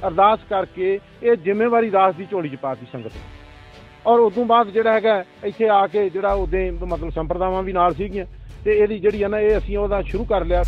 अरदास करके ये जिम्मेवारी दास की झोली च पाती संगत और उदों बाद जिहड़ा हैगा इत्थे आके जिहड़ा उदे मतलब संप्रदावां भी नाल सीगियां ते इहदी जिहड़ी है ना ये असीं ओहदा शुरू कर लिया।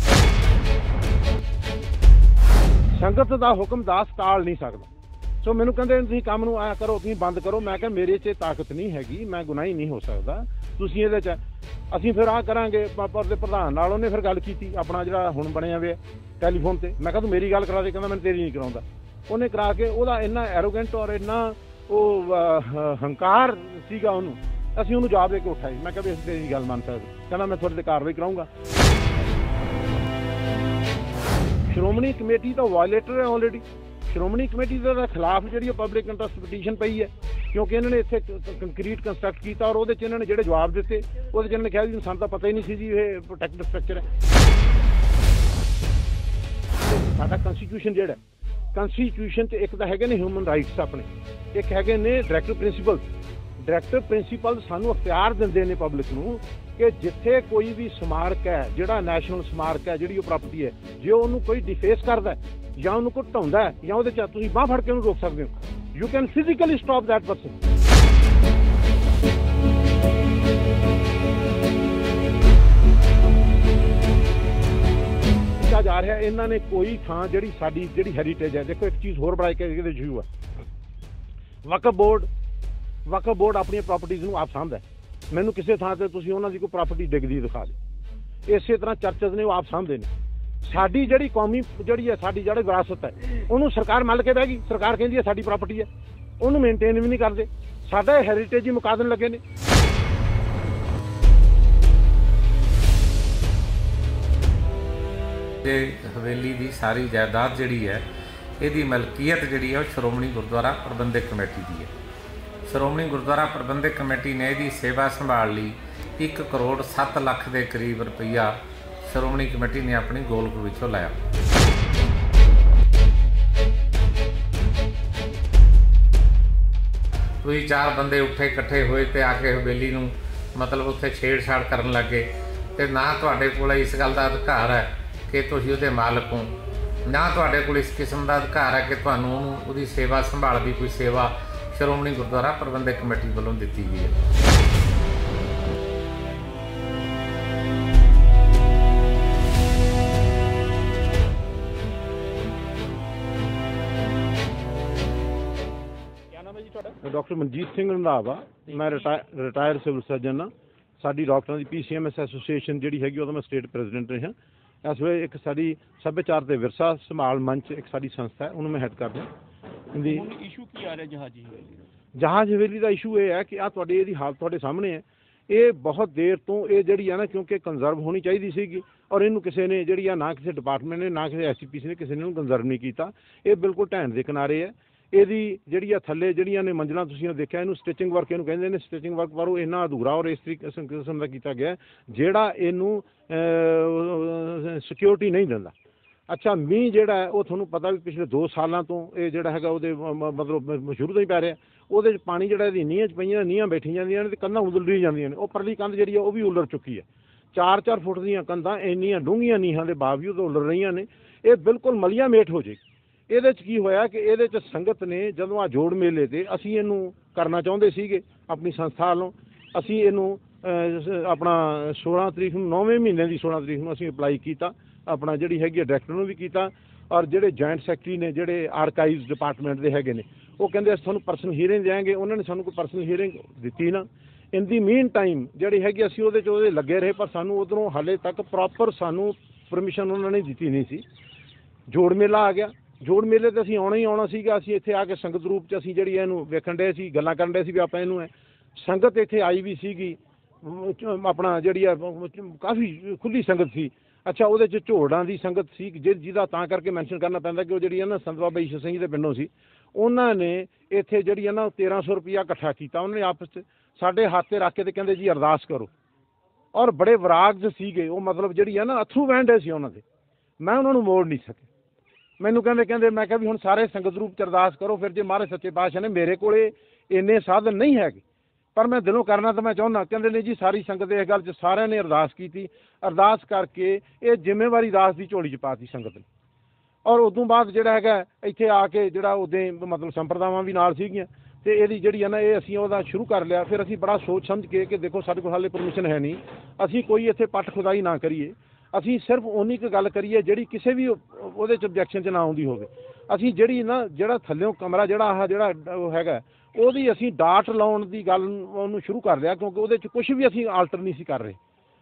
संगत दा हुक्म दास टाल नहीं सकदा। सो मैनूं कहंदे तुसीं काम नूं आया करो, तुसीं बंद करो। मैं कहा मेरे च ताकत नहीं हैगी, मैं गुनाही नहीं हो सकदा, तुसीं इहदे च असीं फिर आ करांगे। पर दे प्रधान नाल उहने फिर गल कीती अपना जिहड़ा हुण बणिया वे टैलीफोन ते। मैं कहा तूं मेरी गल करा दे, कहंदा मैं तेरी नहीं कराउंदा। उहने करा के ओहदा इन्ना एरोगेंट और इन्ना हंकार सीगा उहनूं, असीं उहनूं जवाब दे के उठाई। मैं कहा भी असीं तेरी गल मंन सकदे, कहंदा मैं तुहाडे ते कार्रवाई कराऊंगा। श्रोमणी कमेटी तो वायलेटर है ऑलरेडी। श्रोमणी कमेटी के खिलाफ जी पब्लिक इंटरस्ट पटीशन पई है क्योंकि इन्होंने इत्थे कंक्रीट कंस्ट्रक्ट किया और वो इन्होंने जो जवाब दिते वो इन्होंने कहा जी सानू तो पता ही नहीं सी जी ये प्रोटेक्टेड स्ट्रक्चर है। साडा कॉन्स्टिट्यूशन जिहड़ा कॉन्स्टिट्यूशन च एक तो है ने ह्यूमन राइट्स अपने, एक है ने डायरैक्टर प्रिंसीपल। डायरैक्टर प्रिंसीपल सानू अख्तियार दिंदे ने पब्लिक नूं कि जिथे कोई भी स्मारक है जिहड़ा नैशनल स्मारक है जिहड़ी प्रॉपर्टी है, जो उन्होंने कोई डिफेस करता है या उन्होंने कोई ढाउंदा है या उहदे च तुसीं बांह फड़ के उन्होंने रोक सकते हो। You can physically stop that person. जा रहा है इन्होंने कोई थां जिहड़ी साडी जिहड़ी हैरीटेज है। देखो एक चीज़ होर बड़ा के इशू है, वक्फ बोर्ड अपनी प्रॉपर्टीज़ नूं आप सामभदा है। मैनूं किसी थां ते तुसीं उन्हां दी कोई प्रॉपर्टी डिगदी दिखा दे। इस तरह चर्चेज ने वो आप सामभदे ने। साडी जिहड़ी कौमी जिहड़ी है साडी जिहड़ी विरासत है उन्होंने सरकार मल के बह गई। सरकार कहती है साडी प्रॉपर्टी है, उन्होंने मेनटेन भी नहीं करते। साडा हैरीटेज ही मुका देण लगे ने। हवेली की सारी जायदाद जिहड़ी है इहदी मलकीयत जिहड़ी है श्रोमणी गुरुद्वारा प्रबंधक कमेटी की है। श्रोमणी गुरुद्वारा प्रबंधक कमेटी ने इहदी सेवा संभाल लई 1 करोड़ 7 लाख के करीब रुपया श्रोमणी कमेटी ने अपनी गोलक विचों लाया। कोई 4 बंदे उठे इकट्ठे होए ते आके हवेली नूं मतलब उत्थे छेड़छाड़ करन लगे ते ना तुहाडे कोल इस गल दा अधिकार है कि तुसीं उहदे मालक हो, ना तुहाडे कोल इस किस्म का अधिकार है कि तुहानूं उहदी सेवा संभाल दी कोई सेवा श्रोमणी गुरुद्वारा प्रबंधक कमेटी वालों दित्ती गई है। डॉक्टर मनजीत सिंह रंधावा, मैं रिटायर्ड सिविल सर्जन हाँ। साडी डॉक्टरों की PCMS एसोसीएशन जी हैगी मैं स्टेट प्रेजिडेंट रहा। इस वे एक साडी सभ्याचार ते विरसा संभाल मंच एक साडी संस्था है, उन्होंने मैं हैड कर रहा। इशू की आ रहा है जहाज हवेली का इशू ये है कि आ तुहाडे इहदी हालत तुहाडे सामने है। ये बहुत देर तो ये जिहड़ी है ना क्योंकि कंजर्व होनी चाहिए सीगी और इनू किसी ने जिहड़ी ना किसी डिपार्टमेंट ने ना किसी SCPC ने किसी ने कंजर्व नहीं किया। ये बिल्कुल ढहण के किनारे है। ਇਹਦੀ ਜਿਹੜੀ ਆ ਥੱਲੇ ਜਿਹੜੀਆਂ ਨੇ ਮੰਜ਼ਲਾਂ ਤੁਸੀਂ ਦੇਖਿਆ ਇਹਨੂੰ ਸਟਿਚਿੰਗ ਵਰਕ ਇਹਨੂੰ ਕਹਿੰਦੇ ਨੇ। ਸਟਿਚਿੰਗ ਵਰਕ ਪਰ ਉਹ ਇੰਨਾ ਅਧੂਰਾ ਔਰ ਇਸ ਤਰੀਕੇ ਕਿਸਮ ਦਾ ਕੀਤਾ ਗਿਆ ਜਿਹੜਾ ਇਹਨੂੰ ਸਿਕਿਉਰਿਟੀ ਨਹੀਂ ਦਿੰਦਾ। ਅੱਛਾ ਮੀਂਹ ਜਿਹੜਾ ਹੈ ਉਹ ਤੁਹਾਨੂੰ ਪਤਾ ਵੀ ਪਿਛਲੇ 2 ਸਾਲਾਂ ਤੋਂ ਇਹ ਜਿਹੜਾ ਹੈਗਾ ਉਹਦੇ ਮਤਲਬ ਸ਼ੁਰੂ ਤੋਂ ਹੀ ਪੈ ਰਿਹਾ। ਉਹਦੇ 'ਚ ਪਾਣੀ ਜਿਹੜਾ ਇਹਦੀ ਨੀਹਾਂ 'ਚ ਪਈਆਂ ਨੀਹਾਂ ਬੈਠੀ ਜਾਂਦੀਆਂ ਨੇ ਤੇ ਕੰਧਾਂ ਉਲਰੀ ਜਾਂਦੀਆਂ ਨੇ। ਉਹ ਪਰਲੀ ਕੰਧ ਜਿਹੜੀ ਆ ਉਹ ਵੀ ਉਲਰ ਚੁੱਕੀ ਹੈ। 4-4 ਫੁੱਟ ਦੀਆਂ ਕੰਧਾਂ ਇੰਨੀਆਂ ਡੂੰਘੀਆਂ ਨੀਹਾਂ ਦੇ ਬਾਵਜੂਦ ਉਲਰ ਰਹੀਆਂ ਨੇ। ਇਹ ਬਿਲਕੁਲ ਮਲੀਆ ਮੇਟ ਹੋ ਜਾਏਗੀ। ਇਹਦੇ 'ਚ ਕੀ ਹੋਇਆ ਕਿ ਇਹਦੇ 'ਚ ਸੰਗਤ ਨੇ ਜਦੋਂ ਆ ਜੋੜ ਮੇਲੇ ਤੇ ਅਸੀਂ ਇਹਨੂੰ ਕਰਨਾ ਚਾਹੁੰਦੇ ਸੀਗੇ ਆਪਣੀ ਸੰਸਥਾ ਵੱਲੋਂ। ਅਸੀਂ ਇਹਨੂੰ ਆਪਣਾ 16 ਤਰੀਕ ਨੂੰ 9ਵੇਂ ਮਹੀਨੇ ਦੀ 16 ਤਰੀਕ ਨੂੰ ਅਸੀਂ ਅਪਲਾਈ ਕੀਤਾ। ਆਪਣਾ ਜਿਹੜੀ ਹੈਗੀ ਡਾਇਰੈਕਟਰ ਨੂੰ ਵੀ ਕੀਤਾ ਔਰ ਜਿਹੜੇ ਜੁਆਇੰਟ ਸੈਕਟਰੀ ਨੇ ਜਿਹੜੇ ਆਰਕਾਈਵਜ਼ ਡਿਪਾਰਟਮੈਂਟ ਦੇ ਹੈਗੇ ਨੇ ਉਹ ਕਹਿੰਦੇ ਅਸੀਂ ਤੁਹਾਨੂੰ ਪਰਸਨਲ ਹੀਅਰਿੰਗ ਦੇਵਾਂਗੇ। ਉਹਨਾਂ ਨੇ ਸਾਨੂੰ ਕੋਈ ਪਰਸਨਲ ਹੀਅਰਿੰਗ ਦਿੱਤੀ ਨਾ। ਇਨ ਦੀ ਮੀਨ ਟਾਈਮ ਜਿਹੜੀ ਹੈਗੀ ਅਸੀਂ ਉਹਦੇ 'ਚ ਉਹਦੇ ਲੱਗੇ ਰਹੇ ਪਰ ਸਾਨੂੰ ਉੱਧਰੋਂ ਹਾਲੇ ਤੱਕ ਪ੍ਰੋਪਰ ਸਾਨੂੰ ਪਰਮਿਸ਼ਨ ਉਹਨਾਂ ਨੇ ਦਿੱਤੀ ਨਹੀਂ ਸੀ। ਜੋੜ ਮੇਲਾ ਆ ਗਿਆ। ਜੋੜ ਮੇਲੇ ਤੇ ਅਸੀਂ ਆਉਣਾ ਹੀ ਆਉਣਾ ਸੀਗਾ। ਅਸੀਂ ਇੱਥੇ ਆ ਕੇ ਸੰਗਤ ਰੂਪ 'ਚ ਅਸੀਂ ਜਿਹੜੀ ਇਹਨੂੰ ਵੇਖਣ ਡਏ ਸੀ, ਗੱਲਾਂ ਕਰਨ ਡਏ ਸੀ ਵੀ ਆਪਾਂ ਇਹਨੂੰ ਸੰਗਤ ਇੱਥੇ ਆਈ ਵੀ ਸੀਗੀ ਆਪਣਾ ਜਿਹੜੀ ਆ ਕਾਫੀ ਖੁੱਲੀ ਸੰਗਤ ਸੀ। ਅੱਛਾ ਉਹਦੇ 'ਚ ਝੋੜਾਂ ਦੀ ਸੰਗਤ ਸੀ ਜਿਹਦਾ ਤਾਂ ਕਰਕੇ ਮੈਂਸ਼ਨ ਕਰਨਾ ਪੈਂਦਾ ਕਿ ਉਹ ਜਿਹੜੀ ਹੈ ਨਾ ਸੰਤ ਬਾਬਾ ਈਸ਼ਰ ਸਿੰਘ ਜੀ ਦੇ ਪਿੰਡੋਂ ਸੀ। ਉਹਨਾਂ ਨੇ ਇੱਥੇ ਜਿਹੜੀ ਹੈ ਨਾ 1300 ਰੁਪਇਆ ਇਕੱਠਾ ਕੀਤਾ। ਉਹਨਾਂ ਨੇ ਆਪਸ 'ਚ ਸਾਡੇ ਹੱਥ 'ਤੇ ਰੱਖ ਕੇ ਤੇ ਕਹਿੰਦੇ ਜੀ ਅਰਦਾਸ ਕਰੋ ਔਰ ਬੜੇ ਵਿਰਾਗ ਸੀਗੇ ਉਹ ਮਤਲਬ ਜਿਹੜੀ ਹੈ ਨਾ ਅਥਰੂ ਵਹਿੰਡੇ ਸੀ ਉਹਨਾਂ ਦੇ। ਮੈਂ ਉਹਨਾਂ ਨੂੰ ਮੋੜ ਨਹੀਂ ਸਕਿਆ। ਮੈਨੂੰ ਕਹਿੰਦੇ ਮੈਂ ਕਿਹਾ ਵੀ ਹੁਣ ਸਾਰੇ ਸੰਗਤ ਰੂਪ 'ਚ ਅਰਦਾਸ ਕਰੋ। ਫਿਰ ਜੇ ਮਹਾਰਾਜ ਸੱਚੇ ਪਾਤਸ਼ਾਹ ਨੇ ਮੇਰੇ ਕੋਲੇ ਇੰਨੇ ਸਾਧਨ ਨਹੀਂ ਹੈਗੇ ਪਰ ਮੈਂ ਦਿਲੋਂ ਕਰਨਾ ਤਾਂ ਮੈਂ ਚਾਹੁੰਦਾ। ਕਹਿੰਦੇ ਨੇ ਜੀ ਸਾਰੀ ਸੰਗਤ ਇਸ ਗੱਲ 'ਚ ਸਾਰਿਆਂ ਨੇ ਅਰਦਾਸ ਕੀਤੀ। ਅਰਦਾਸ ਕਰਕੇ ਇਹ ਜ਼ਿੰਮੇਵਾਰੀ ਦਾਸ ਦੀ ਝੋਲੀ 'ਚ ਪਾਤੀ ਸੰਗਤ ਨੇ ਔਰ ਉਦੋਂ ਬਾਅਦ ਜਿਹੜਾ ਹੈਗਾ ਇੱਥੇ ਆ ਕੇ ਜਿਹੜਾ ਉਹਦੇ ਮਤਲਬ ਸੰਪਰਦਾਵਾਂ ਵੀ ਨਾਲ ਸੀਗੀਆਂ ਤੇ ਇਹਦੀ ਜਿਹੜੀ ਹੈ ਨਾ ਇਹ ਅਸੀਂ ਉਹਦਾ ਸ਼ੁਰੂ ਕਰ ਲਿਆ। ਫਿਰ ਅਸੀਂ ਬੜਾ ਸੋਚ ਸਮਝ ਕੇ ਕਿ ਦੇਖੋ ਸਾਡੇ ਕੋਲ ਹਾਲੇ ਪਰਮਿਸ਼ਨ ਹੈ ਨਹੀਂ, ਅਸੀਂ ਕੋਈ ਇੱਥੇ ਪੱਟ ਖੁਦਾਈ ਨਾ ਕਰੀਏ, ਅਸੀਂ ਸਿਰਫ ਉਨੀ ਕੁ ਗੱਲ ਕਰੀਏ ਜਿਹੜੀ ਕਿਸੇ ਵੀ ਉਹਦੇ 'ਚ ਆਬਜੈਕਸ਼ਨ 'ਚ ਨਾ ਆਉਂਦੀ ਹੋਵੇ। ਅਸੀਂ ਜਿਹੜੀ ਨਾ ਜਿਹੜਾ ਥੱਲਿਓਂ ਕਮਰਾ ਜਿਹੜਾ ਆਹ ਜਿਹੜਾ ਉਹ ਹੈਗਾ ਉਹਦੀ ਅਸੀਂ ਡਾਟ ਲਾਉਣ ਦੀ ਗੱਲ ਉਹਨੂੰ ਸ਼ੁਰੂ ਕਰ ਲਿਆ, ਕਿਉਂਕਿ ਉਹਦੇ 'ਚ ਕੁਝ ਵੀ ਅਸੀਂ ਆਲਟਰ ਨਹੀਂ ਸੀ ਕਰ ਰਹੇ।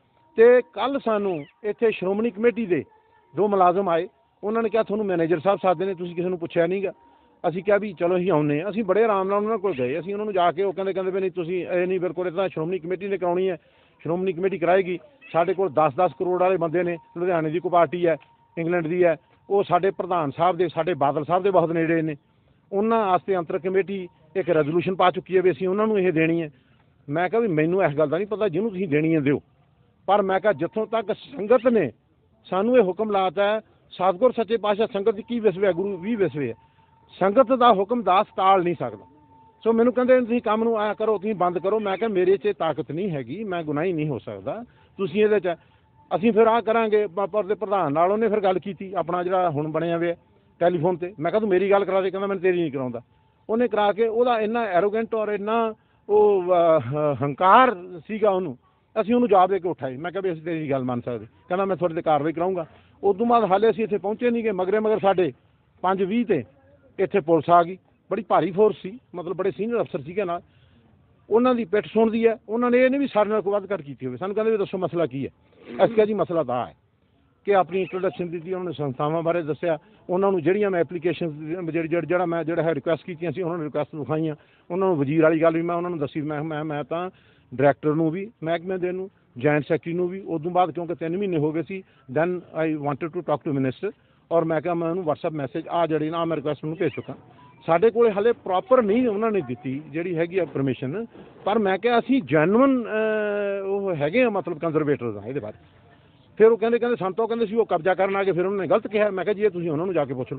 ਤੇ ਕੱਲ੍ਹ ਸਾਨੂੰ ਇੱਥੇ ਸ਼੍ਰੋਮਣੀ ਕਮੇਟੀ ਦੇ ਜੋ ਮੁਲਾਜ਼ਮ ਆਏ, ਉਹਨਾਂ ਨੇ ਕਿਹਾ ਤੁਹਾਨੂੰ ਮੈਨੇਜਰ ਸਾਹਿਬ ਸਾਦੇ ਨੇ, ਤੁਸੀਂ ਕਿਸੇ ਨੂੰ ਪੁੱਛਿਆ ਨਹੀਂਗਾ। ਅਸੀਂ ਕਿਹਾ ਵੀ ਚਲੋ ਅਸੀਂ ਆਉਂਦੇ ਹਾਂ। ਅਸੀਂ ਬੜੇ ਆਰਾਮ ਨਾਲ ਉਹਨਾਂ ਕੋਲ ਗਏ। ਅਸੀਂ ਉਹਨਾਂ ਨੂੰ ਜਾ ਕੇ ਉਹ ਕਹਿੰਦੇ ਵੀ ਨਹੀਂ ਤੁਸੀਂ ਇਹ ਨਹੀਂ, ਬਿਲਕੁਲ ਇਹ ਤਾਂ ਸ਼੍ਰੋਮਣੀ ਕਮੇਟੀ ਨੇ ਕਰਾਉਣੀ ਹੈ, ਸ਼੍ਰੋਮਣੀ ਕਮੇਟੀ ਕਰਾਏਗੀ। ਸਾਡੇ ਕੋਲ 10-10 ਕਰੋੜ ਵਾਲੇ ਬੰਦੇ ਨੇ, ਲੁਧਿਆਣੇ ਦੀ ਕੋਈ ਪਾਰਟੀ ਹੈ, ਇੰਗਲੈਂਡ ਦੀ ਹੈ, ਉਹ ਸਾਡੇ ਪ੍ਰਧਾਨ ਸਾਹਿਬ ਦੇ, ਸਾਡੇ ਬਾਦਲ ਸਾਹਿਬ ਦੇ ਬਹੁਤ ਨੇੜੇ ਨੇ। ਉਹਨਾਂ ਵਾਸਤੇ ਅੰਤਰ ਕਮੇਟੀ ਇੱਕ ਰੈਜ਼ੋਲੂਸ਼ਨ ਪਾ ਚੁੱਕੀ ਹੈ ਵੀ ਅਸੀਂ ਉਹਨਾਂ ਨੂੰ ਇਹ ਦੇਣੀ ਹੈ। ਮੈਂ ਕਿਹਾ ਵੀ ਮੈਨੂੰ ਇਸ ਗੱਲ ਦਾ ਨਹੀਂ ਪਤਾ, ਜਿਹਨੂੰ ਤੁਸੀਂ ਦੇਣੀ ਹੈ ਦਿਓ, ਪਰ ਮੈਂ ਕਿਹਾ ਜਿੱਥੋਂ ਤੱਕ ਸੰਗਤ ਨੇ ਸਾਨੂੰ ਇਹ ਹੁਕਮ ਲਾਤਾ ਹੈ, ਸਤਿਗੁਰ ਸੱਚੇ ਪਾਤਸ਼ਾਹ ਸੰਗਤ ਦੀ ਕੀ ਵਿਸਵੇ ਹੈ, ਗੁਰੂ 20 ਵਿਸਵੇ ਹੈ, ਸੰਗਤ ਦਾ ਹੁਕਮ ਦਾਸ ਟਾਲ ਨਹੀਂ ਸਕਦਾ। ਸੋ ਮੈਨੂੰ ਕਹਿੰਦੇ ਤੁਸੀਂ ਕੰਮ ਨੂੰ ਆਇਆ ਕਰੋ, ਤੁਸੀਂ ਬੰਦ ਕਰੋ। ਮੈਂ ਕਿਹਾ ਮੇਰੇ 'ਚ ਤਾਕਤ ਨਹੀਂ ਹੈਗੀ, ਮੈਂ ਗੁਨਾਹੀ ਨਹੀਂ ਹੋ ਸਕਦਾ, ਤੁਸੀਂ ਇਹਦੇ 'ਚ ਅਸੀਂ ਫਿਰ ਆਹ ਕਰਾਂਗੇ। ਪਰ ਦੇ ਪ੍ਰਧਾਨ ਨਾਲ ਉਹਨੇ ਫਿਰ ਗੱਲ ਕੀਤੀ, ਆਪਣਾ ਜਿਹੜਾ ਹੁਣ ਬਣਿਆ ਹੋਇਆ ਟੈਲੀਫੋਨ 'ਤੇ। ਮੈਂ ਕਿਹਾ ਤੂੰ ਮੇਰੀ ਗੱਲ ਕਰਾ ਦੇ, ਕਹਿੰਦਾ ਮੈਂ ਤੇਰੀ ਨਹੀਂ ਕਰਾਉਂਦਾ। ਉਹਨੇ ਕਰਾ ਕੇ ਉਹਦਾ ਇੰਨਾ ਐਰੋਗੈਂਟ ਔਰ ਇੰਨਾ ਉਹ ਹੰਕਾਰ ਸੀਗਾ ਉਹਨੂੰ, ਅਸੀਂ ਉਹਨੂੰ ਜਵਾਬ ਦੇ ਕੇ ਉਠਾਏ। ਮੈਂ ਕਿਹਾ ਵੀ ਅਸੀਂ ਤੇਰੀ ਗੱਲ ਮੰਨ ਸਕਦੇ। ਕਹਿੰਦਾ ਮੈਂ ਤੁਹਾਡੇ 'ਤੇ ਕਾਰਵਾਈ ਕਰਾਊਂਗਾ। ਉਦੋਂ ਬਾਅਦ ਹਾਲੇ ਅਸੀਂ ਇੱਥੇ ਪਹੁੰਚੇ ਨਹੀਂ ਗਏ, ਮਗਰ ਸਾਡੇ 5:20 'ਤੇ ਇੱਥੇ ਪੁਲਿਸ ਆ ਗਈ, ਬੜੀ ਭਾਰੀ ਫੋਰਸ ਸੀ, ਮਤਲਬ ਬੜੇ ਸੀਨੀਅਰ ਅਫਸਰ ਸੀਗੇ ਨਾਲ। ਉਹਨਾਂ ਦੀ ਪਿੱਠ ਸੁਣਦੀ ਹੈ, ਉਹਨਾਂ ਨੇ ਇਹ ਨਹੀਂ ਵੀ ਸਾਡੇ ਨਾਲ ਕੋਈ ਵੱਧ ਘੱਟ ਕੀਤੀ ਹੋਵੇ। ਸਾਨੂੰ ਕਹਿੰਦੇ ਵੀ ਦੱਸੋ ਮਸਲਾ ਕੀ ਹੈ। ਅਸੀਂ ਕਿਹਾ ਜੀ ਮਸਲਾ ਤਾਂ ਹੈ ਕਿ ਆਪਣੀ ਇੰਟਰੋਡਕਸ਼ਨ ਦਿੱਤੀ, ਉਹਨਾਂ ਨੇ ਸੰਸਥਾਵਾਂ ਬਾਰੇ ਦੱਸਿਆ, ਉਹਨਾਂ ਨੂੰ ਜਿਹੜੀਆਂ ਮੈਂ ਐਪਲੀਕੇਸ਼ਨ ਜਿਹੜਾ ਹੈ ਰਿਕੁਐਸਟ ਕੀਤੀਆਂ ਸੀ, ਉਹਨਾਂ ਨੇ ਰਿਕੁਐਸਟ ਵਿਖਾਈਆਂ। ਉਹਨਾਂ ਨੂੰ ਵਜ਼ੀਰ ਵਾਲੀ ਗੱਲ ਵੀ ਮੈਂ ਉਹਨਾਂ ਨੂੰ ਦੱਸੀ। ਮੈਂ ਤਾਂ ਡਾਇਰੈਕਟਰ ਨੂੰ ਵੀ, ਮਹਿਕਮੇ ਦੇ ਨੂੰ, ਜੁਆਇੰਟ ਸੈਕਟਰੀ ਨੂੰ ਵੀ। ਉਦੋਂ ਬਾਅਦ ਕਿਉਂਕਿ 3 ਮਹੀਨੇ ਹੋ ਗਏ ਸੀ, then I wanted to talk to minister, ਔਰ ਮੈਂ ਕਿਹਾ ਮੈਂ ਉਹਨੂੰ WhatsApp ਮੈਸੇਜ ਆ ਜਿਹੜੀ ਨਾ ਮੈਂ ਰਿਕੁਐਸਟ ਨੂੰ ਭੇਜ ਚੁੱਕਾ। ਸਾਡੇ ਕੋਲ ਹਾਲੇ ਪ੍ਰੋਪਰ ਨਹੀਂ ਉਹਨਾਂ ਨੇ ਦਿੱਤੀ ਜਿਹੜੀ ਹੈਗੀ ਆ ਪਰਮਿਸ਼ਨ, ਪਰ ਮੈਂ ਕਿਹਾ ਅਸੀਂ ਜੈਨੂਅਨ ਉਹ ਹੈਗੇ ਆ, ਮਤਲਬ ਕੰਜ਼ਰਵੇਟਰਸ ਆ ਇਹਦੇ ਬਾਰੇ। ਫਿਰ ਉਹ ਕਹਿੰਦੇ ਸੰਤੋਂ ਕਹਿੰਦੇ ਸੀ ਉਹ ਕਬਜ਼ਾ ਕਰਨ ਆ ਕੇ, ਫਿਰ ਉਹਨਾਂ ਨੇ ਗਲਤ ਕਿਹਾ। ਮੈਂ ਕਿਹਾ ਜੀ ਇਹ ਤੁਸੀਂ ਉਹਨਾਂ ਨੂੰ ਜਾ ਕੇ ਪੁੱਛ ਲਓ।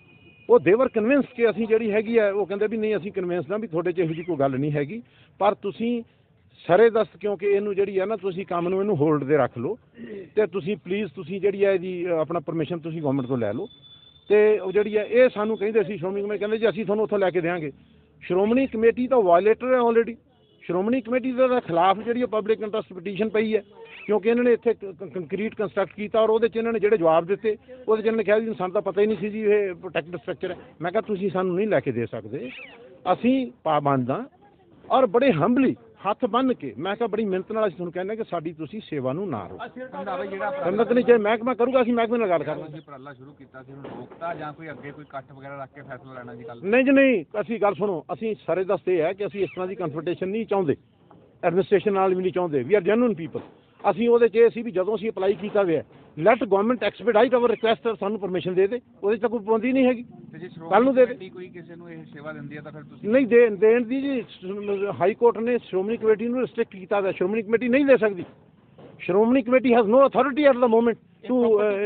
ਉਹ ਦੇਵਰ ਕਨਵਿੰਸ ਕਿ ਅਸੀਂ ਜਿਹੜੀ ਹੈਗੀ ਆ, ਉਹ ਕਹਿੰਦੇ ਵੀ ਨਹੀਂ ਅਸੀਂ ਕਨਵਿੰਸ ਨਾ ਵੀ ਤੁਹਾਡੇ 'ਚ ਇਹੋ ਜਿਹੀ ਕੋਈ ਗੱਲ ਨਹੀਂ ਹੈਗੀ, ਪਰ ਤੁਸੀਂ ਸਰੇ ਦਸਤ ਕਿਉਂਕਿ ਇਹਨੂੰ ਜਿਹੜੀ ਹੈ ਨਾ ਤੁਸੀਂ ਕੰਮ ਨੂੰ ਇਹਨੂੰ ਹੋਲਡ 'ਤੇ ਰੱਖ ਲਓ, ਅਤੇ ਤੁਸੀਂ ਪਲੀਜ਼ ਤੁਸੀਂ ਜਿਹੜੀ ਹੈ ਇਹਦੀ ਆਪਣਾ ਪਰਮਿਸ਼ਨ ਤੁਸੀਂ ਗਵਰਨਮੈਂਟ ਤੋਂ ਲੈ ਲਓ। ਅਤੇ ਉਹ ਜਿਹੜੀ ਹੈ ਇਹ ਸਾਨੂੰ ਕਹਿੰਦੇ ਸੀ ਸ਼੍ਰੋਮਣੀ ਕਮੇਟੀ, ਕਹਿੰਦੇ ਜੀ ਅਸੀਂ ਤੁਹਾਨੂੰ ਉੱਥੋਂ ਲੈ ਕੇ ਦੇਵਾਂਗੇ। ਸ਼੍ਰੋਮਣੀ ਕਮੇਟੀ ਤਾਂ ਵਾਇਲੇਟਰ ਹੈ ਆਲਰੇਡੀ। ਸ਼੍ਰੋਮਣੀ ਕਮੇਟੀ ਦੇ ਖਿਲਾਫ ਜਿਹੜੀ ਪਬਲਿਕ ਇੰਟਰਸਟ ਪਟੀਸ਼ਨ ਪਈ ਹੈ, ਕਿਉਂਕਿ ਇਹਨਾਂ ਨੇ ਇੱਥੇ ਕੰਕਰੀਟ ਕੰਸਟਰਕਟ ਕੀਤਾ, ਔਰ ਉਹਦੇ 'ਚ ਇਹਨਾਂ ਨੇ ਜਿਹੜੇ ਜਵਾਬ ਦਿੱਤੇ ਉਹਦੇ 'ਚ ਇਹਨਾਂ ਨੇ ਕਿਹਾ ਜੀ ਸਾਨੂੰ ਤਾਂ ਪਤਾ ਹੀ ਨਹੀਂ ਸੀ ਜੀ ਇਹ ਪ੍ਰੋਟੈਕਟਡ ਸਟਰਕਚਰ ਹੈ। ਮੈਂ ਕਿਹਾ ਤੁਸੀਂ ਸਾਨੂੰ ਨਹੀਂ ਲੈ ਕੇ ਦੇ ਸਕਦੇ, ਅਸੀਂ ਪਾਬੰਦ ਹਾਂ। ਔਰ ਬੜੇ ਹੰਬਲੀ ਹੱਥ ਬੰਨ੍ਹ ਕੇ ਮੈਂ ਕਿਹਾ ਬੜੀ ਮਿਹਨਤ ਨਾਲ ਅਸੀਂ ਤੁਹਾਨੂੰ ਕਹਿੰਦੇ ਕਿ ਸਾਡੀ ਤੁਸੀਂ ਸੇਵਾ ਨੂੰ ਨਾ ਰੋਕੋ। ਸੰਗਤ ਨਹੀਂ ਜੇ ਮਹਿਕਮਾ ਕਰੂਗਾ ਅਸੀਂ ਮਹਿਕਮੇ ਨਾਲ ਗੱਲ ਕਰਾਂਗੇ। ਉਪਰਾਲਾ ਸ਼ੁਰੂ ਕੀਤਾ ਸੀ, ਉਹਨੂੰ ਰੋਕਤਾ ਜਾਂ ਕੋਈ ਅੱਗੇ ਕੋਈ ਕੱਟ ਵਗੈਰਾ ਰੱਖ ਕੇ ਫੈਸਲਾ ਲੈਣਾ ਜੀ ਕੱਲ੍ਹ? ਨਹੀਂ ਜੀ ਨਹੀਂ, ਅਸੀਂ ਗੱਲ ਸੁਣੋ, ਅਸੀਂ ਸਾਰੇ ਦੱਸਦੇ ਹੈ ਕਿ ਅਸੀਂ ਇਸ ਤਰ੍ਹਾਂ ਦੀ ਕਨਫਰੰਟੇਸ਼ਨ ਨਹੀਂ ਚਾਹੁੰਦੇ, ਐਡਮਿਨਿਸਟ੍ਰੇਸ਼ਨ ਨਾਲ ਵੀ ਨਹੀਂ ਚਾਹੁੰਦੇ। We are genuine people. ਅਸੀਂ ਉਹਦੇ 'ਚ ਇਹ ਸੀ ਵੀ ਜਦੋਂ ਅਸੀਂ ਅਪਲਾਈ ਕੀਤਾ ਹੋਇਆ, let government expedite our request, ਸਾਨੂੰ ਪਰਮਿਸ਼ਨ ਦੇ ਦੇ, ਉਹਦੇ 'ਚ ਕੋਈ ਪਾਬੰਦੀ ਨਹੀਂ ਹੈਗੀ। ਕੱਲ੍ਹ ਨੂੰ ਦੇ ਦੇ। ਕੋਈ ਕਿਸੇ ਨੂੰ ਇਹ ਸੇਵਾ ਦਿੰਦੀ ਹੈ ਤਾਂ ਫਿਰ ਤੁਸੀਂ ਨਹੀਂ ਦੇਣ ਦੀ ਜੀ, ਹਾਈ ਕੋਰਟ ਨੇ ਸ਼੍ਰੋਮਣੀ ਕਮੇਟੀ ਨੂੰ ਰਿਸਟ੍ਰਿਕਟ ਕੀਤਾ ਹੋਇਆ, ਸ਼੍ਰੋਮਣੀ ਕਮੇਟੀ ਨਹੀਂ ਦੇ ਸਕਦੀ। Shiromani committee has no authority at the moment to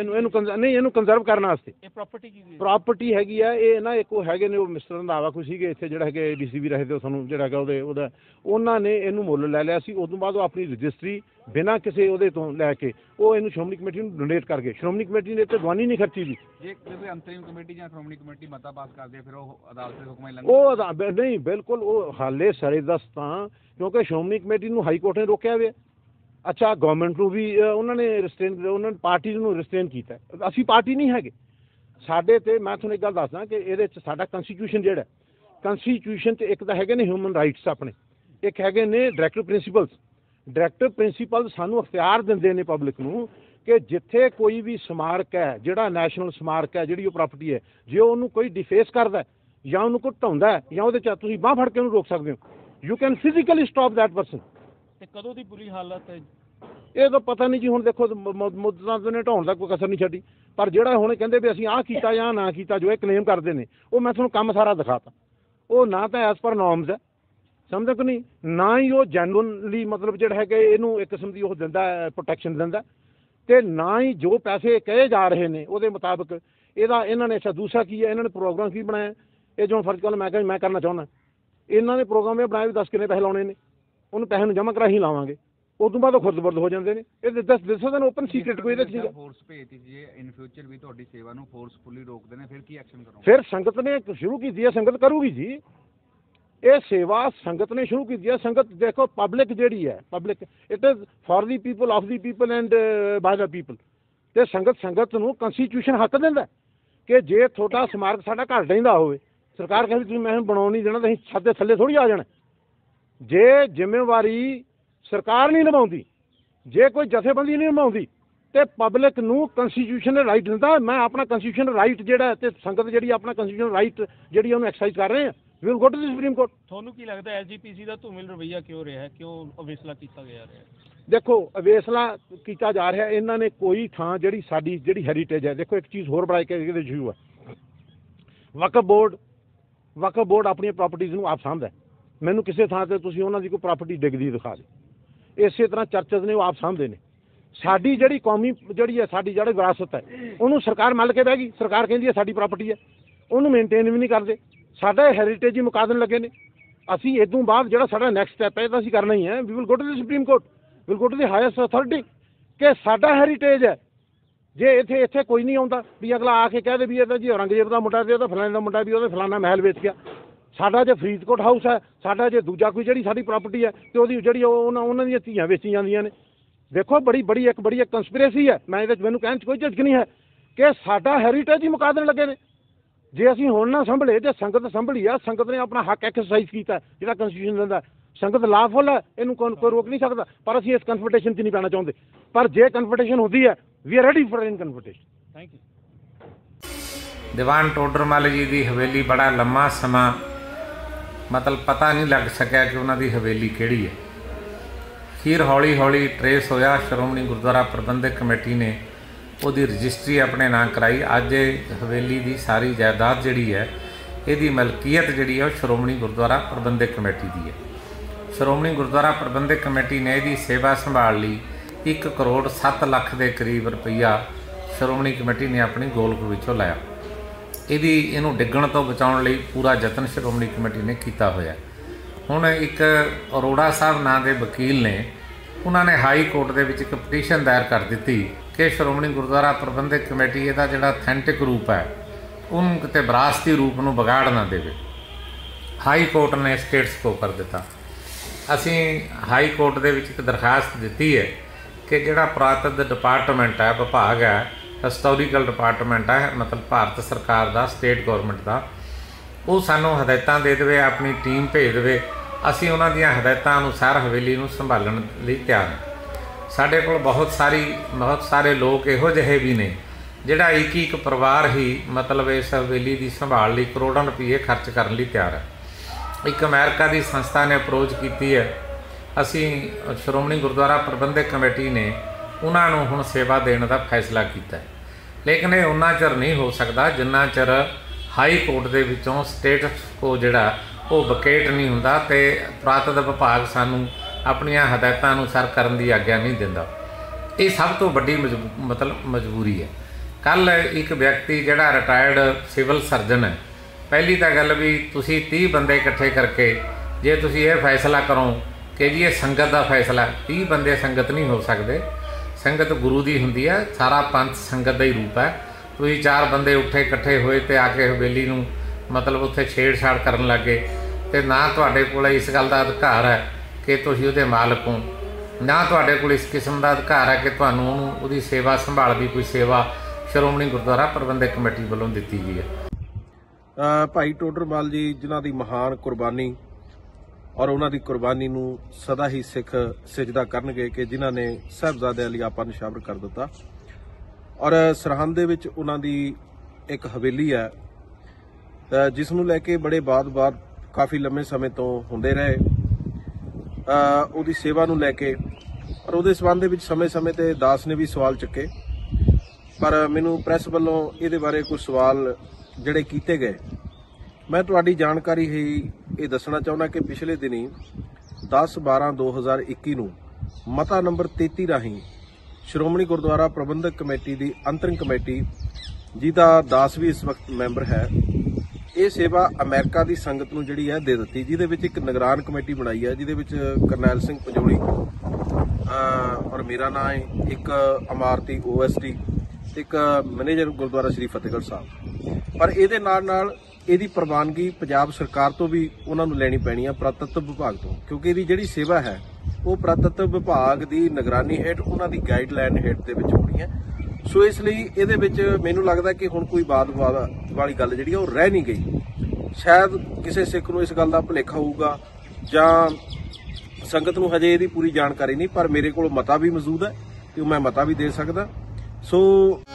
ਇਹਨੂੰ ਕੰਜ਼ਰਵ ਕਰਨ ਵਾਸਤੇ। ਇਹ ਪ੍ਰਾਪਰਟੀ ਕੀ ਪ੍ਰਾਪਰਟੀ ਹੈਗੀ ਆ ਇਹ ਨਾ, ਇੱਕ ਉਹ ਹੈਗੇ ਨੇ ਉਹ ਮਿਸਟਰ ਰੰਧਾਵਾ ਕੋਈ ਸੀਗੇ ਇੱਥੇ ਜਿਹੜਾ ਹੈਗੇ ADC ਵੀ ਰਹੇ ਤੇ ਸਾਨੂੰ ਜਿਹੜਾ ਹੈਗਾ ਉਹਦਾ ਉਹਨਾਂ ਨੇ ਇਹਨੂੰ ਮੁੱਲ ਲੈ ਲਿਆ ਸੀ। ਉਦੋਂ ਬਾਅਦ ਉਹ ਆਪਣੀ ਰਜਿਸਟਰੀ ਬਿਨਾਂ ਕਿਸੇ ਉਹਦੇ ਤੋਂ ਲੈ ਕੇ ਉਹ ਇਹਨੂੰ ਸ਼੍ਰੋਮਣੀ ਕਮੇਟੀ ਨੂੰ ਡੋਨੇਟ ਕਰ ਗਏ। ਸ਼੍ਰੋਮਣੀ ਕਮੇਟੀ ਨੇ ਤੇ ਦਵਾਨੀ ਨਹੀਂ ਖਰਚੀ ਜੀ। ਜੇ ਕੋਈ ਅੰਤਰਿਮ ਕਮੇਟੀ ਜਾਂ ਸ਼੍ਰੋਮਣੀ ਕਮੇਟੀ ਮਤਾ ਪਾਸ ਕਰਦੇ ਫਿਰ ਉਹ ਅਦਾਲਤ ਦੇ ਹੁਕਮਾਂ ਹੀ ਉਹ ਨਹੀਂ, ਬਿਲਕੁਲ ਉਹ ਹਾਲੇ ਸਾਰੇ ਦਸਤਾਂ, ਕਿਉਂਕਿ ਸ਼੍ਰੋਮਣੀ ਕਮੇਟੀ ਨੂੰ ਹਾਈ ਕੋਰਟ ਨੇ ਰੋਕਿਆ ਹੋਇਆ। ਅੱਛਾ, ਗਵਰਨਮੈਂਟ ਨੂੰ ਵੀ ਉਹਨਾਂ ਨੇ ਉਹਨਾਂ ਨੇ ਪਾਰਟੀ ਨੂੰ ਰਿਸਟ੍ਰੇਨ ਕੀਤਾ। ਅਸੀਂ ਪਾਰਟੀ ਨਹੀਂ ਹੈਗੇ। ਸਾਡੇ 'ਤੇ ਮੈਂ ਤੁਹਾਨੂੰ ਇੱਕ ਗੱਲ ਦੱਸਦਾ ਕਿ ਇਹਦੇ 'ਚ ਸਾਡਾ ਕੰਸਟੀਟਿਊਸ਼ਨ ਜਿਹੜਾ, ਕੰਸਟੀਟਿਊਸ਼ਨ 'ਚ ਇੱਕ ਤਾਂ ਹੈਗੇ ਨੇ ਹਿਊਮਨ ਰਾਈਟਸ ਆਪਣੇ, ਇੱਕ ਹੈਗੇ ਨੇ ਡਾਇਰੈਕਟਿਵ ਪ੍ਰਿੰਸੀਪਲਸ। ਡਾਇਰੈਕਟਿਵ ਪ੍ਰਿੰਸੀਪਲ ਸਾਨੂੰ ਅਖਤਿਆਰ ਦਿੰਦੇ ਨੇ ਪਬਲਿਕ ਨੂੰ ਕਿ ਜਿੱਥੇ ਕੋਈ ਵੀ ਸਮਾਰਕ ਹੈ, ਜਿਹੜਾ ਨੈਸ਼ਨਲ ਸਮਾਰਕ ਹੈ, ਜਿਹੜੀ ਉਹ ਪ੍ਰਾਪਰਟੀ ਹੈ, ਜੇ ਉਹਨੂੰ ਕੋਈ ਡਿਫੇਸ ਕਰਦਾ ਜਾਂ ਉਹਨੂੰ ਕੋਈ ਢਾਉਂਦਾ ਜਾਂ ਉਹਦੇ 'ਚ ਤੁਸੀਂ ਬਾਂਹ ਫੜ ਕੇ ਉਹਨੂੰ ਰੋਕ ਸਕਦੇ ਹੋ। You can physically stop that person. ਤੇ ਕਦੋਂ ਦੀ ਬੁਰੀ ਹਾਲਤ ਹੈ ਇਹ ਤਾਂ ਪਤਾ ਨਹੀਂ ਜੀ। ਹੁਣ ਦੇਖੋ ਮੁੱਦਤਾਂ ਨੇ ਢਾਉਣ ਦਾ ਕੋਈ ਕਸਰ ਨਹੀਂ ਛੱਡੀ, ਪਰ ਜਿਹੜਾ ਹੁਣ ਕਹਿੰਦੇ ਵੀ ਅਸੀਂ ਆਹ ਕੀਤਾ ਜਾਂ ਨਾ ਕੀਤਾ, ਜੋ ਇਹ ਕਲੇਮ ਕਰਦੇ ਨੇ, ਉਹ ਮੈਂ ਤੁਹਾਨੂੰ ਕੰਮ ਸਾਰਾ ਦਿਖਾਤਾ। ਉਹ ਨਾ ਤਾਂ ਐਜ਼ ਪਰ ਨੋਰਮਸ ਹੈ, ਸਮਝੋ ਕਿ ਨਹੀਂ, ਨਾ ਹੀ ਉਹ ਜੈਨੂਅਨਲੀ ਮਤਲਬ ਜਿਹੜਾ ਹੈਗਾ ਇਹਨੂੰ ਇੱਕ ਕਿਸਮ ਦੀ ਉਹ ਦਿੰਦਾ ਪ੍ਰੋਟੈਕਸ਼ਨ ਦਿੰਦਾ, ਅਤੇ ਨਾ ਹੀ ਜੋ ਪੈਸੇ ਕਹੇ ਜਾ ਰਹੇ ਨੇ ਉਹਦੇ ਮੁਤਾਬਕ ਇਹਨਾਂ ਨੇ। ਅੱਛਾ, ਦੂਸਰਾ ਕੀ ਹੈ, ਇਹਨਾਂ ਨੇ ਪ੍ਰੋਗਰਾਮ ਕੀ ਬਣਾਇਆ, ਇਹ ਜੋ ਫਰਜ਼ ਕਰ ਮੈਂ ਕਰਨਾ ਚਾਹੁੰਦਾ, ਇਹਨਾਂ ਨੇ ਪ੍ਰੋਗਰਾਮ ਇਹ ਬਣਾਇਆ ਵੀ 10 ਕਿੰਨੇ ਪੈਸੇ ਲਾਉਣੇ ਨੇ, ਉਹਨੂੰ ਪੈਸੇ ਨੂੰ ਜਮ੍ਹਾਂ ਕਰਾ ਹੀ ਲਾਵਾਂਗੇ। ਉਸ ਤੋਂ ਬਾਅਦ ਉਹ ਖੁਰਦ-ਬੁਰਦ ਹੋ ਜਾਂਦੇ ਨੇ। ਇਹ ਦੱਸੋ ਤੁਹਾਨੂੰ ਓਪਨ ਸੀਕ੍ਰੇਟ ਕੋਈ ਇਹਦੇ 'ਚ ਨਹੀਂ। ਫੋਰਸ ਭੇਜਤੀ ਜੇ ਇਨ ਫਿਊਚਰ ਵੀ ਤੁਹਾਡੀ ਸੇਵਾ ਨੂੰ ਫੋਰਸਫੁਲੀ ਰੋਕਦੇ ਨੇ ਫਿਰ ਕੀ ਐਕਸ਼ਨ ਕਰੋਗੇ? ਫਿਰ ਸੰਗਤ ਨੇ ਸ਼ੁਰੂ ਕੀਤੀ ਹੈ, ਸੰਗਤ ਕਰੂਗੀ ਜੀ। ਇਹ ਸੇਵਾ ਸੰਗਤ ਨੇ ਸ਼ੁਰੂ ਕੀਤੀ ਹੈ। ਸੰਗਤ ਦੇਖੋ, ਪਬਲਿਕ ਜਿਹੜੀ ਹੈ, public it is for the people, of the people and by the people. ਤੇ ਸੰਗਤ ਨੂੰ ਕਨਸਟੀਟਿਊਸ਼ਨ ਹੱਕ ਦਿੰਦਾ ਕਿ ਜੇ ਤੁਹਾਡਾ ਸਮਾਰਕ ਸਾਡਾ ਘਰ ਰਹਿੰਦਾ ਹੋਵੇ, ਸਰਕਾਰ ਕਹਿੰਦੀ ਤੁਸੀਂ ਮੈਂ ਬਣਾਉਣ ਨਹੀਂ ਦੇਣਾ, ਤਾਂ ਅਸੀਂ ਛੱਤ ਦੇ ਥੱਲੇ ਥੋੜ੍ਹੀ ਆ ਜਾਣਾ। ਜੇ ਜ਼ਿੰਮੇਵਾਰੀ ਸਰਕਾਰ ਨਹੀਂ ਨਿਭਾਉਂਦੀ, ਜੇ ਕੋਈ ਜਥੇਬੰਦੀ ਨਹੀਂ ਨਿਭਾਉਂਦੀ, ਤੇ ਪਬਲਿਕ ਨੂੰ ਕਨਸਟੀਟਿਊਸ਼ਨਲ ਰਾਈਟ ਦਿੰਦਾ। ਮੈਂ ਆਪਣਾ ਕਨਸਟੀਟਿਊਸ਼ਨਲ ਰਾਈਟ ਜਿਹੜਾ ਤੇ ਸੰਗਤ ਜਿਹੜੀ ਆਪਣਾ ਕਨਸਟੀਟਿਊਸ਼ਨਲ ਰਾਈਟ ਜਿਹੜੀ ਉਹਨੂੰ ਐਕਸਰਸਾਈਜ਼ ਕਰ ਰਹੇ ਆ। We will go to the supreme court. ਤੁਹਾਨੂੰ ਕੀ ਲੱਗਦਾ ਐਸਜੀਪੀਸੀ ਦਾ ਧੂਮਿਲ ਰਵੱਈਆ ਕਿਉਂ ਰਿਹਾ ਹੈ, ਕਿਉਂ ਅਵੇਸਲਾ ਕੀਤਾ ਗਿਆ ਰਿਹਾ? ਦੇਖੋ, ਅਵੇਸਲਾ ਕੀਤਾ ਜਾ ਰਿਹਾ। ਇਹਨਾਂ ਨੇ ਕੋਈ ਥਾਂ ਜਿਹੜੀ ਸਾਡੀ ਜਿਹੜੀ ਹੈਰੀਟੇਜ ਹੈ, ਦੇਖੋ ਇੱਕ ਚੀਜ਼ ਹੋਰ ਬੜਾ ਕੇ ਇਹਦੇ ਇਸ਼ੂ ਹੈ। ਵਕਫ ਬੋਰਡ ਆਪਣੀਆਂ ਪ੍ਰਾਪਰਟੀਜ਼ ਨੂੰ ਆਪ ਸਾਂਭਦਾ। ਮੈਨੂੰ ਕਿਸੇ ਥਾਂ ਤੇ ਤੁਸੀਂ ਉਹਨਾਂ ਦੀ ਕੋਈ ਪ੍ਰਾਪਰਟੀ ਡਿੱਗਦੀ ਦਿਖਾ ਦਿਓ। ਇਸੇ ਤਰ੍ਹਾਂ ਚਰਚਜ਼ ਨੇ ਉਹ ਆਪ ਸਾਂਭਦੇ ਨੇ। ਸਾਡੀ ਜਿਹੜੀ ਕੌਮੀ ਜਿਹੜੀ ਹੈ, ਸਾਡੀ ਜਿਹੜੀ ਵਿਰਾਸਤ ਹੈ, ਉਹਨੂੰ ਸਰਕਾਰ ਮੱਲ ਕੇ ਬਹਿ ਗਈ। ਸਰਕਾਰ ਕਹਿੰਦੀ ਹੈ ਸਾਡੀ ਪ੍ਰਾਪਰਟੀ ਹੈ, ਉਹਨੂੰ ਮੇਨਟੇਨ ਵੀ ਨਹੀਂ ਕਰਦੇ। ਸਾਡਾ ਹੈਰੀਟੇਜ ਹੀ ਮੁਕਾ ਦੇਣ ਲੱਗੇ ਨੇ। ਅਸੀਂ ਇਹ ਤੋਂ ਬਾਅਦ ਜਿਹੜਾ ਸਾਡਾ ਨੈਕਸਟ ਸਟੈਪ ਹੈ, ਇਹ ਤਾਂ ਅਸੀਂ ਕਰਨਾ ਹੀ ਹੈ। We will go to the supreme court, will go to the highest authority ਕਿ ਸਾਡਾ ਹੈਰੀਟੇਜ ਹੈ। ਜੇ ਇੱਥੇ ਕੋਈ ਨਹੀਂ ਆਉਂਦਾ ਵੀ ਅਗਲਾ ਆ ਕੇ ਕਹਿ ਦੇ ਵੀ ਇਹ ਤਾਂ ਜੀ ਔਰੰਗਜ਼ੇਬ ਦਾ ਮੁੰਡਾ ਤੇ ਉਹਦਾ ਫਲਾਣੇ ਦਾ ਮੁੰਡਾ ਵੀ ਉਹਦੇ ਫਲਾਣਾ ਮਹਿਲ ਵੇਚ ਗਿਆ। ਸਾਡਾ ਜੇ ਫਰੀਦਕੋਟ ਹਾਊਸ ਹੈ, ਸਾਡਾ ਜੇ ਦੂਜਾ ਕੋਈ ਜਿਹੜੀ ਸਾਡੀ ਪ੍ਰਾਪਰਟੀ ਹੈ, ਤੇ ਉਹਦੀ ਜਿਹੜੀ ਉਹਨਾਂ ਦੀਆਂ ਧੀਆਂ ਵੇਚੀ ਜਾਂਦੀਆਂ ਨੇ। ਦੇਖੋ, ਬੜੀ ਇੱਕ ਕੰਸਪੀਰੇਸੀ ਹੈ। ਮੈਂ ਇਹਦੇ 'ਚ ਮੈਨੂੰ ਕਹਿਣ 'ਚ ਕੋਈ ਝਿਜਕ ਨਹੀਂ ਹੈ ਕਿ ਸਾਡਾ ਹੈਰੀਟੇਜ ਹੀ ਮੁਕਾ ਦੇਣ ਲੱਗੇ ਨੇ। ਜੇ ਅਸੀਂ ਹੁਣ ਨਾ ਸੰਭਲੇ ਤੇ ਸੰਗਤ ਸੰਭਲੀ ਆ। ਸੰਗਤ ਨੇ ਆਪਣਾ ਹੱਕ ਐਕਸਰਸਾਈਜ਼ ਕੀਤਾ ਜਿਹੜਾ ਕਨਸਟੀਟਿਊਸ਼ਨ ਦਿੰਦਾ। ਸੰਗਤ ਲਾਫੁਲ ਹੈ, ਇਹਨੂੰ ਕੋਈ ਰੋਕ ਨਹੀਂ ਸਕਦਾ। ਪਰ ਅਸੀਂ ਇਸ ਕਨਫਰੰਟੇਸ਼ਨ 'ਚ ਨਹੀਂ ਪੈਣਾ ਚਾਹੁੰਦੇ। ਪਰ ਜੇ ਕਨਫਰੰਟੇਸ਼ਨ ਹੁੰਦੀ ਹੈ, we are ready for in confrontation. Thank you. Diwan Todarmal ji ਦੀ ਹਵੇਲੀ ਬੜਾ ਲੰਮਾ ਸਮਾਂ ਮਤਲਬ ਪਤਾ ਨਹੀਂ ਲੱਗ ਸਕਿਆ ਕਿ ਉਹਨਾਂ ਦੀ ਹਵੇਲੀ ਕਿਹੜੀ ਹੈ। ਫਿਰ ਹੌਲੀ ਹੌਲੀ ਟਰੇਸ ਹੋਇਆ। ਸ਼੍ਰੋਮਣੀ ਗੁਰਦੁਆਰਾ ਪ੍ਰਬੰਧਕ ਕਮੇਟੀ ਨੇ ਉਹਦੀ ਰਜਿਸਟਰੀ ਆਪਣੇ ਨਾਂ ਕਰਾਈ। ਅੱਜ ਹਵੇਲੀ ਦੀ ਸਾਰੀ ਜਾਇਦਾਦ ਜਿਹੜੀ ਹੈ, ਇਹਦੀ ਮਲਕੀਅਤ ਜਿਹੜੀ ਹੈ ਉਹ ਸ਼੍ਰੋਮਣੀ ਗੁਰਦੁਆਰਾ ਪ੍ਰਬੰਧਕ ਕਮੇਟੀ ਦੀ ਹੈ। ਸ਼੍ਰੋਮਣੀ ਗੁਰਦੁਆਰਾ ਪ੍ਰਬੰਧਕ ਕਮੇਟੀ ਨੇ ਇਹਦੀ ਸੇਵਾ ਸੰਭਾਲ ਲਈ 1 ਕਰੋੜ 7 ਲੱਖ ਦੇ ਕਰੀਬ ਰੁਪਈਆ ਸ਼੍ਰੋਮਣੀ ਕਮੇਟੀ ਨੇ ਆਪਣੀ ਗੋਲਕ ਵਿੱਚੋਂ ਲਾਇਆ। ਇਹਨੂੰ ਡਿੱਗਣ ਤੋਂ ਬਚਾਉਣ ਲਈ ਪੂਰਾ ਯਤਨ ਸ਼੍ਰੋਮਣੀ ਕਮੇਟੀ ਨੇ ਕੀਤਾ ਹੋਇਆ। ਹੁਣ ਇੱਕ ਅਰੋੜਾ ਸਾਹਿਬ ਨਾਂ ਦੇ ਵਕੀਲ ਨੇ, ਉਹਨਾਂ ਨੇ ਹਾਈ ਕੋਰਟ ਦੇ ਵਿੱਚ ਇੱਕ ਪਟੀਸ਼ਨ ਦਾਇਰ ਕਰ ਦਿੱਤੀ ਕਿ ਸ਼੍ਰੋਮਣੀ ਗੁਰਦੁਆਰਾ ਪ੍ਰਬੰਧਕ ਕਮੇਟੀ ਇਹਦਾ ਜਿਹੜਾ ਅਥੈਂਟਿਕ ਰੂਪ ਹੈ, ਉਹਨੂੰ ਕਿਤੇ ਵਿਰਾਸਤੀ ਰੂਪ ਨੂੰ ਵਿਗਾੜ ਨਾ ਦੇਵੇ। ਹਾਈ ਕੋਰਟ ਨੇ ਸਟੇਟਸ ਕੋ ਕਰ ਦਿੱਤਾ। ਅਸੀਂ ਹਾਈ ਕੋਰਟ ਦੇ ਵਿੱਚ ਇੱਕ ਦਰਖਾਸਤ ਦਿੱਤੀ ਹੈ ਕਿ ਜਿਹੜਾ ਪੁਰਾਤਨ ਡਿਪਾਰਟਮੈਂਟ ਹੈ, ਵਿਭਾਗ ਹੈ, ਹਿਸਟੋਰੀਕਲ ਡਿਪਾਰਟਮੈਂਟ ਹੈ, ਮਤਲਬ ਭਾਰਤ ਸਰਕਾਰ ਦਾ, ਸਟੇਟ ਗੌਰਮੈਂਟ ਦਾ, ਉਹ ਸਾਨੂੰ ਹਦਾਇਤਾਂ ਦੇ ਦੇਵੇ, ਆਪਣੀ ਟੀਮ ਭੇਜ ਦੇਵੇ। ਅਸੀਂ ਉਹਨਾਂ ਦੀਆਂ ਹਦਾਇਤਾਂ ਅਨੁਸਾਰ ਹਵੇਲੀ ਨੂੰ ਸੰਭਾਲਣ ਲਈ ਤਿਆਰ ਹਾਂ। ਸਾਡੇ ਕੋਲ ਬਹੁਤ ਸਾਰੇ ਲੋਕ ਇਹੋ ਜਿਹੇ ਵੀ ਨੇ ਜਿਹੜਾ ਇੱਕ ਪਰਿਵਾਰ ਹੀ ਮਤਲਬ ਇਸ ਹਵੇਲੀ ਦੀ ਸੰਭਾਲ ਲਈ ਕਰੋੜਾਂ ਰੁਪਏ ਖਰਚ ਕਰਨ ਲਈ ਤਿਆਰ ਹੈ। ਇੱਕ ਅਮਰੀਕਾ ਦੀ ਸੰਸਥਾ ਨੇ ਅਪਰੋਚ ਕੀਤੀ ਹੈ। ਅਸੀਂ ਸ਼੍ਰੋਮਣੀ ਗੁਰਦੁਆਰਾ ਪ੍ਰਬੰਧਕ ਕਮੇਟੀ ਨੇ ਉਹਨਾਂ ਨੂੰ ਹੁਣ ਸੇਵਾ ਦੇਣ ਦਾ ਫੈਸਲਾ ਕੀਤਾ ਹੈ। ਲੇਕਿਨ ਇਹ ਉਨਾ ਚਿਰ ਨਹੀਂ ਹੋ ਸਕਦਾ ਜਿੰਨਾ ਚਿਰ ਹਾਈ ਕੋਰਟ ਦੇ ਵਿੱਚੋਂ ਸਟੇਟਸ ਕੋ ਜਿਹੜਾ ਉਹ ਵਕੇਟ ਨਹੀਂ ਹੁੰਦਾ ਤੇ ਪੁਰਾਤਨ ਵਿਭਾਗ ਸਾਨੂੰ ਆਪਣੀਆਂ ਹਦਾਇਤਾਂ ਅਨੁਸਾਰ ਕਰਨ ਦੀ ਆਗਿਆ ਨਹੀਂ ਦਿੰਦਾ। ਇਹ ਸਭ ਤੋਂ ਵੱਡੀ ਮਜਬੂਰੀ ਹੈ। ਕੱਲ੍ਹ ਇੱਕ ਵਿਅਕਤੀ ਜਿਹੜਾ ਰਿਟਾਇਰਡ ਸਿਵਲ ਸਰਜਨ ਹੈ, ਪਹਿਲੀ ਤਾਂ ਗੱਲ ਵੀ ਤੁਸੀਂ 30 ਬੰਦੇ ਇਕੱਠੇ ਕਰਕੇ ਜੇ ਤੁਸੀਂ ਇਹ ਫੈਸਲਾ ਕਰੋ ਕਿ ਜੀ ਇਹ ਸੰਗਤ ਦਾ ਫੈਸਲਾ, 30 ਬੰਦੇ ਸੰਗਤ ਨਹੀਂ ਹੋ ਸਕਦੇ। ਸੰਗਤ ਗੁਰੂ ਦੀ ਹੁੰਦੀ ਹੈ, ਸਾਰਾ ਪੰਥ ਸੰਗਤ ਦਾ ਹੀ ਰੂਪ ਹੈ। ਤੁਸੀਂ 4 ਬੰਦੇ ਉੱਠੇ ਇਕੱਠੇ ਹੋਏ ਤੇ ਆ ਕੇ ਹਵੇਲੀ ਨੂੰ ਮਤਲਬ ਉੱਥੇ ਛੇੜਛਾੜ ਕਰਨ ਲੱਗੇ ਤੇ ਨਾ ਤੁਹਾਡੇ ਕੋਲ ਇਸ ਗੱਲ ਦਾ ਅਧਿਕਾਰ ਹੈ ਕਿ ਤੁਸੀਂ ਉਹਦੇ ਮਾਲਕ ਹੋ, ਨਾ ਤੁਹਾਡੇ ਕੋਲ ਇਸ ਕਿਸਮ ਦਾ ਅਧਿਕਾਰ ਹੈ ਕਿ ਤੁਹਾਨੂੰ ਉਹਦੀ ਸੇਵਾ ਸੰਭਾਲ ਦੀ ਕੋਈ ਸੇਵਾ ਸ਼੍ਰੋਮਣੀ ਗੁਰਦੁਆਰਾ ਪ੍ਰਬੰਧਕ ਕਮੇਟੀ ਵੱਲੋਂ ਦਿੱਤੀ ਗਈ ਹੈ। ਭਾਈ ਟੋਡਰਮੱਲ ਜੀ ਜਿਨ੍ਹਾਂ ਦੀ ਮਹਾਨ ਕੁਰਬਾਨੀ ਔਰ ਉਹਨਾਂ ਦੀ ਕੁਰਬਾਨੀ ਨੂੰ ਸਦਾ ਹੀ ਸਿੱਖ ਸਿਜਦਾ ਕਰਨਗੇ ਕਿ ਜਿਨ੍ਹਾਂ ਨੇ ਸਾਹਿਬਜ਼ਾਦਿਆਂ ਲਈ ਆਪਾਂ ਨਿਸ਼ਾਵਰ ਕਰ ਦਿੱਤਾ। ਔਰ ਸਰਹੰਦ ਦੇ ਵਿੱਚ ਉਹਨਾਂ ਦੀ ਇੱਕ ਹਵੇਲੀ ਹੈ ਜਿਸ ਨੂੰ ਲੈ ਕੇ ਬੜੇ ਬਾਦ ਕਾਫੀ ਲੰਮੇ ਸਮੇਂ ਤੋਂ ਹੁੰਦੇ ਰਹੇ। ਉਹਦੀ ਸੇਵਾ ਨੂੰ ਲੈ ਕੇ ਔਰ ਉਹਦੇ ਸਬੰਧ ਦੇ ਵਿੱਚ ਸਮੇਂ-ਸਮੇਂ ਤੇ ਦਾਸ ਨੇ ਵੀ ਸਵਾਲ ਚੱਕੇ, ਪਰ ਮੈਨੂੰ ਪ੍ਰੈਸ ਵੱਲੋਂ ਇਹਦੇ ਬਾਰੇ ਕੁਝ ਸਵਾਲ ਜਿਹੜੇ ਕੀਤੇ ਗਏ, ਮੈਂ ਤੁਹਾਡੀ ਜਾਣਕਾਰੀ ਹੀ ਇਹ ਦੱਸਣਾ ਚਾਹੁੰਦਾ ਕਿ ਪਿਛਲੇ ਦਿਨੀ 10/12/2021 ਨੂੰ ਮਤਾ ਨੰਬਰ 33 ਰਾਹੀਂ ਸ਼੍ਰੋਮਣੀ ਗੁਰਦੁਆਰਾ ਪ੍ਰਬੰਧਕ ਕਮੇਟੀ ਦੀ ਅੰਤਰਿਮ ਕਮੇਟੀ ਜਿਹਦਾ ਦਾਸ ਵੀ ਇਸ ਵਕਤ ਮੈਂਬਰ ਹੈ, ਇਹ ਸੇਵਾ ਅਮਰੀਕਾ ਦੀ ਸੰਗਤ ਨੂੰ ਜਿਹੜੀ ਹੈ ਦੇ ਦਿੱਤੀ, ਜਿਹਦੇ ਵਿੱਚ ਇੱਕ ਨਿਗਰਾਨ ਕਮੇਟੀ ਬਣਾਈ ਹੈ ਜਿਹਦੇ ਵਿੱਚ ਕਰਨੈਲ ਸਿੰਘ ਪੰਜੋਲੀ ਔਰ ਮੇਰਾ ਨਾਮ ਹੈ, ਇੱਕ ਅਮਾਰਤੀ OSD ਤੇ ਇੱਕ ਮੈਨੇਜਰ ਗੁਰਦੁਆਰਾ ਸ੍ਰੀ ਫਤਿਹਗੜ੍ਹ ਸਾਹਿਬ। ਪਰ ਇਹਦੇ ਨਾਲ ਇਹਦੀ ਪ੍ਰਵਾਨਗੀ ਪੰਜਾਬ ਸਰਕਾਰ ਤੋਂ ਵੀ ਉਹਨਾਂ ਨੂੰ ਲੈਣੀ ਪੈਣੀ ਆ, ਪੁਰਾਤੱਤਵ ਵਿਭਾਗ ਤੋਂ, ਕਿਉਂਕਿ ਇਹਦੀ ਜਿਹੜੀ ਸੇਵਾ ਹੈ ਉਹ ਪੁਰਾਤੱਤਵ ਵਿਭਾਗ ਦੀ ਨਿਗਰਾਨੀ ਹੇਠ, ਉਹਨਾਂ ਦੀ ਗਾਈਡਲਾਈਨ ਹੇਠ ਦੇ ਵਿੱਚ ਹੋਣੀ ਹੈ। ਸੋ ਇਸ ਲਈ ਇਹਦੇ ਵਿੱਚ ਮੈਨੂੰ ਲੱਗਦਾ ਕਿ ਹੁਣ ਕੋਈ ਬਾਤ ਵਾਲੀ ਗੱਲ ਜਿਹੜੀ ਆ ਉਹ ਰਹਿ ਨਹੀਂ ਗਈ। ਸ਼ਾਇਦ ਕਿਸੇ ਸਿੱਖ ਨੂੰ ਇਸ ਗੱਲ ਦਾ ਭੁਲੇਖਾ ਹੋਊਗਾ ਜਾਂ ਸੰਗਤ ਨੂੰ ਹਜੇ ਇਹਦੀ ਪੂਰੀ ਜਾਣਕਾਰੀ ਨਹੀਂ, ਪਰ ਮੇਰੇ ਕੋਲ ਮਤਾ ਵੀ ਮੌਜੂਦ ਹੈ ਤੇ ਮੈਂ ਮਤਾ ਵੀ ਦੇ ਸਕਦਾ। ਸੋ